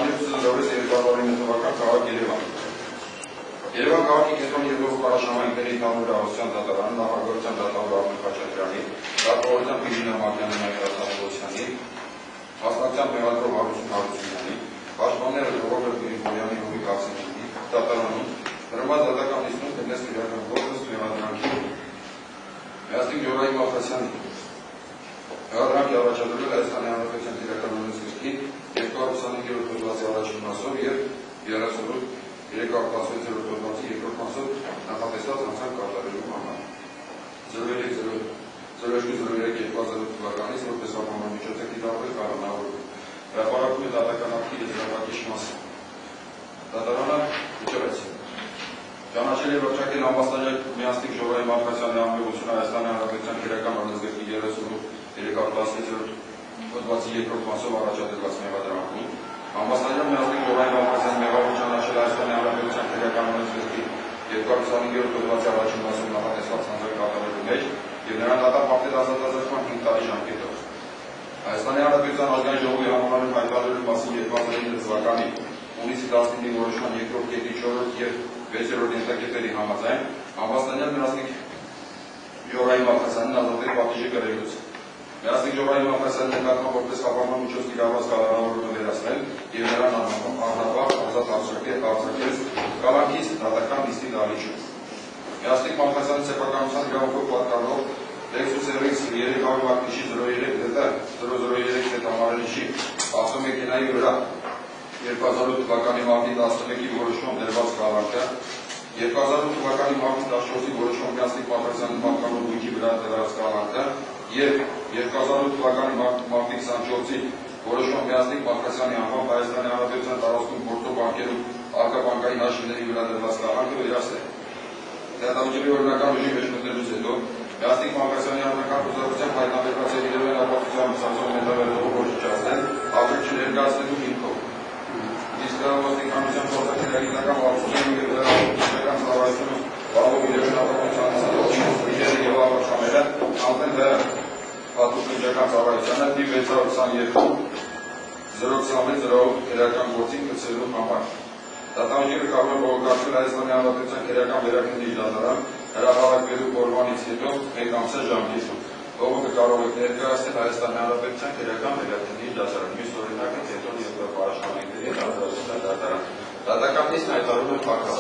Զորես երկրորդ նվական քաղաք Երևան։ Երևան քաղաքի կենտրոնի երկրորդ կարաշնամայինների ընդհանուր հարստության դատարանը նախագահության դատավոր Արմեն Խաչատրյանի, դատավորության Բիժին Ամակյանի ներկայացուցչությանի, մասնակցությամբ մեղադրող Հարություն Հարությունյանի, պաշտպանները Ռոբերտ Գրիգորյանի, Հովիկ Հացենյանի դատարանում դրված դատական նիստում գտնես իրական գործը մեղադրանքի Միասնիկ Գյորայի Մալխասյանի մեղադրանքի առաջադրվել Հայաստանի Հանրապետության Տիրակալությունից գրքի 225-րդ հոդվածի առաջին մասով և 316-րդ հոդվածի երկրորդ մասով նախատեսված հանցանք կատարելու համար։ 0203-2008 թվականից որպես ապահովամիջոց է կիրառվել կառավարվում։ Հրապարակում է դատական ակտի եզրակացիչ մասը։ Դատարանը վճռեց։ Ճանաչել է վճռակել համաստանյակ Միասնիկ Գյորայի Մալխասյանի անմեղությունը Հայաստանի Հանրապետության Քրեական օրենսգրքի 316-րդ հոդվածի երկրորդ մասով առաջադրված մեղադրանքում, համաստանյակ Միասնիկ Գյորայի Մալխասյանի մեղավոր ճանաչել Հայաստանի Հանրապետության Քրեական օրենսգրքի 225-րդ հոդվածի առաջին մասով նախատեսված հանցանք կատարելու մեջ և նրան դատապարտել ազատազրկման 5 տարի ժամկետով։ Հայաստանի Հանրապետության ազգային ժողովի հանձնարարում հայտարարելու մասին 2009 թվականի հունիսի 19-ի որոշման 2-րդ կետի 4-րդ և 6-րդ ենթակետերի համաձայն համաստանյակ Միասնիկ Գյորայի Մալխասյանին ազատել պատիժի կրելուց։ Միասնիկ Գյորայի Մալխասյանի նկատմամբ որպես խափանման միջոց կիրառված կալանավորումը վերացնել և նրան առնվազն ազատ արձակել կալանքից դատական նիստի դահլիճում։ Միասնիկ Մալխասյանի սեփականության իրավունքով պատկանող Lexus RX 300 մակնիշի 03 համարելիչի ավտոմեքենայի վրա 2008 թվականի մարտի 11-ի որոշմամբ դրված կալանքը, 2008 թվականի մարտի 14-ի որոշմամբ Միասնիկ Մալխասյանի պատկանող գույքի վրա դրված կալանքը և 2008 թվականի մարտի 24-ի որոշմամբ Միասնիկ Մալխասյանի անվամբ Հայաստանի Հանրապետության տարածքում գործող բանկերում արկաբանկային հաշիվների վրա դրված կալանքը վերացնել։ Դատավճռի օրինական ուժի մեջ մտնելուց հետո Միասնիկ Մալխասյանի անձնական խոզարությամբ հայտնաբերված է իրավային ապացույցությամբ ցածր մետաղերով ոչնչացնել, ապրիչ ներկայացնելու հիմքով։ Իսկ ոստիկանության փոխակերպական վարչության և դրական ծառայությունը բավով իրավային ապացույցության ծրագրերը և ապացույցները անտեն դեռ հատուկ միջական ծառայությանը թիվ 622-026-0 քրեական գործին գծելու համար։ Դատավճիռը կարող է բողոքարկել Հայաստանի Հանրապետության քրեական վերաքննիչ դատարան հրապարակվելու օրվանից հետո 1 ամսյա ժամկետում։ Բողոքը կարող է ներկայացնել Հայաստանի Հանրապետության քրեական վերաքննիչ դատարան։ Մյուս օրինակը Կենտրոնի Պաշտպանների Արտադրության դատարան։ Դատական նիստն հայտարարում է փակված։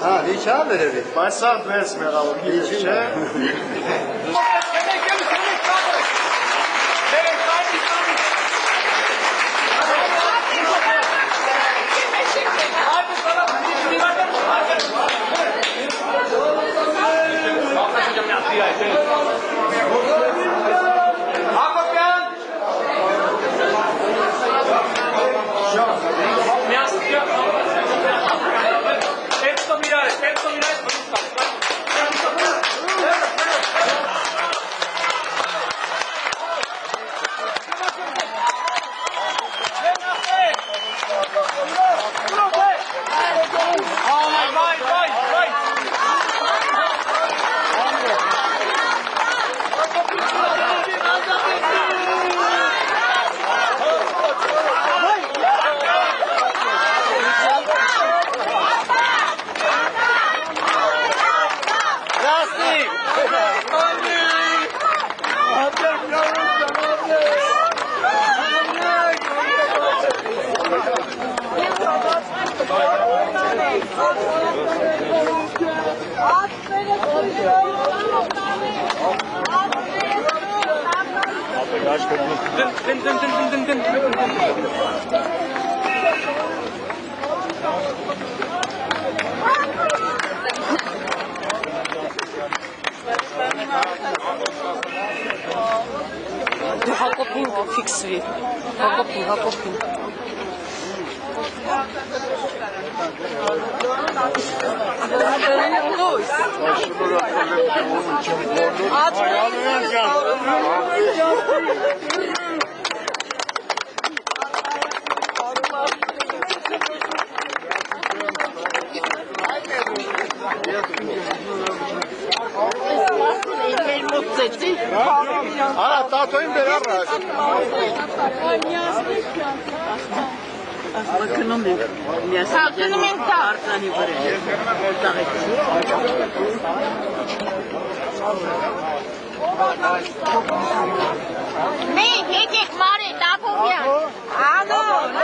Ha, nikah verelim. Başsal resmi alalım. Geçin. Hakopin fixuj. Hakopin. Ana, tatoyim beraber. Nee, ik maar in Dapolia. Ah, no,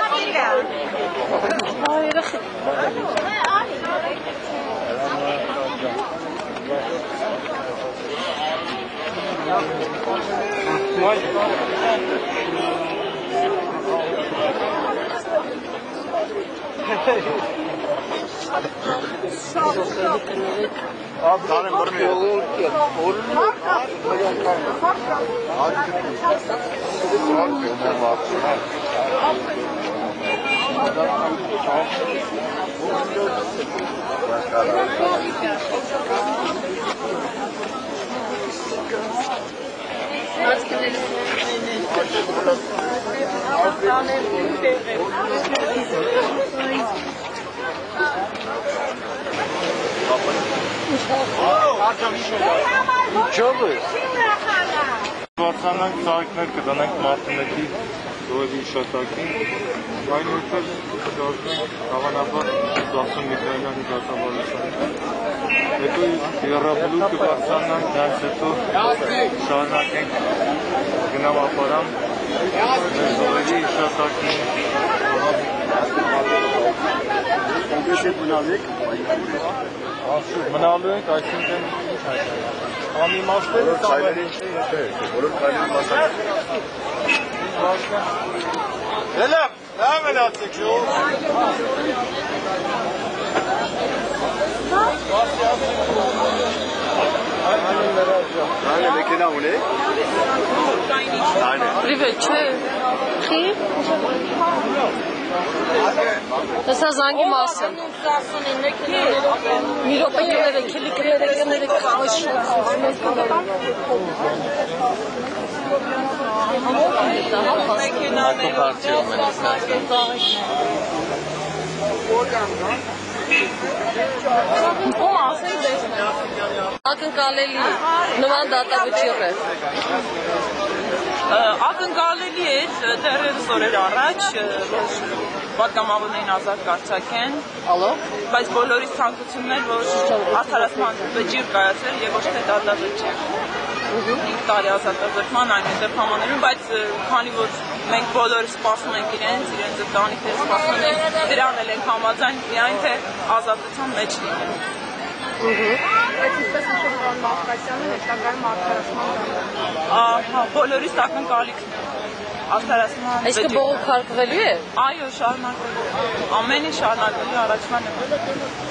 Abi tanım görmüyor. Վարդանանք ծաղիկներ կդանանք մարդունակի դովի իշատակին, այն որտեղ կդարձնենք հավանաբար 60 միլիոնյանի դատավարության։ Հետո երրաբլու կբարձանանք, դրանց հետո շարունակենք գնամ ապարամ մեր դովի իշատակին։ Մնալու ենք, այսինքն ամիմաստերը ծավալին Լավ, լավ են ացեք շող Aynen mekana o ne? Aynen. Привет, че? Xi? Mesela zangi malsın? Miropa gelerek, kirli gelerek kamış. Daha Ակնկալելի նման դատավճիռ է։ Ակնկալելի է դեռևս օրեր առաջ պատգամավորներին ազատ կարձակեն, բայց բոլորիս ցանկությունն էր, որ արդարացման վճիռ կայացվեր եւ ոչ թե դատավճիռ։ 5 տարի ազատազրկման այնուհետև համաներում, բայց քանի որ մենք բոլորը սպասում ենք իրենց ընտանիքները սպասում են, դրան էլ ենք համաձայն, միայն թե ազատության մեջ լինեն։ Բայց ինչպես նշել պարոն Մաղկասյանը, հետագայում արդարացման բոլորիս ակնկալիքն է։ Արդարացման Այսինքն բողոք հարկվելու է։ Այո, շարունակվելու։ Ամեն ինչ շարունակվելու առաջվա նման։